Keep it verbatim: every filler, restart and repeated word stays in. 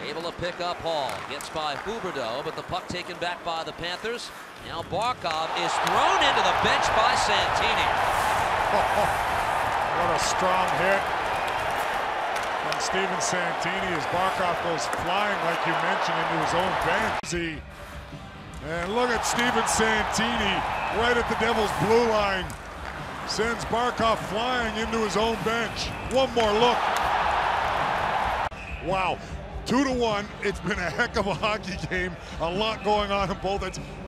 Able to pick up Hall. Gets by Huberdeau, but the puck taken back by the Panthers. Now Barkov is thrown into the bench by Santini. Oh, oh. What a strong hit from Steven Santini as Barkov goes flying, like you mentioned, into his own bench. And look at Steven Santini right at the Devils' blue line. Sends Barkov flying into his own bench. One more look. Wow. Two to one. It's been a heck of a hockey game. A lot going on in both ends.